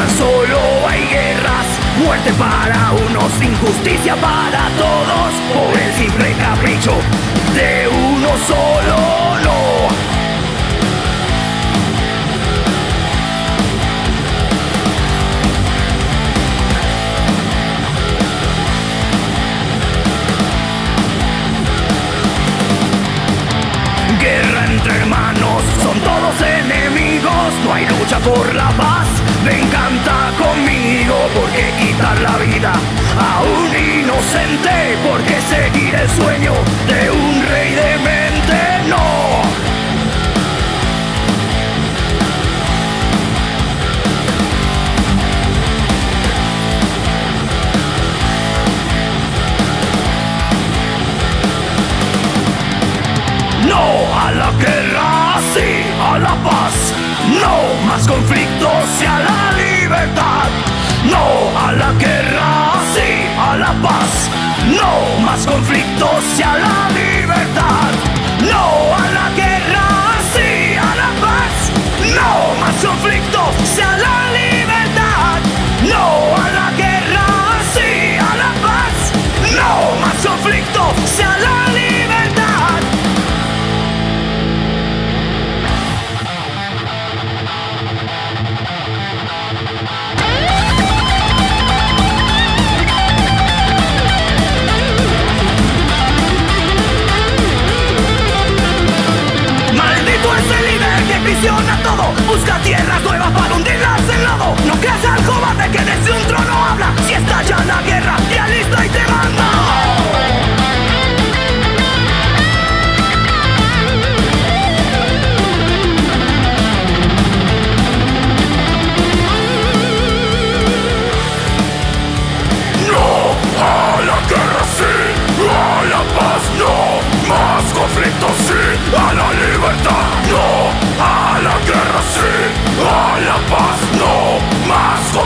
solo hay guerras, muerte para unos, injusticia para todos, por el simple capricho de uno solo, no. Guerra entre hermanos, son todos enemigos, no hay lucha por la paz. Ven, canta conmigo, porque quitar la vida a un inocente, porque seguir el sueño de un rey demente, no. No a la guerra, sí a la paz. No más conflictos y a la libertad. No a la guerra, sí a la paz. No más conflictos y a la libertad. No a la guerra, sí a la paz. No más conflictos y a la libertad. No a la guerra, sí a la paz. No más conflictos y a la libertad. Visiona todo, busca tierras nuevas para hundirlas en lodo. No creas al cobarde que desde un trono habla. Si estalla la guerra, ya lista y te manda. No a la guerra, sí a la paz. No más conflictos, sí a la libertad. No a la guerra, sí a la paz. No más conflictos.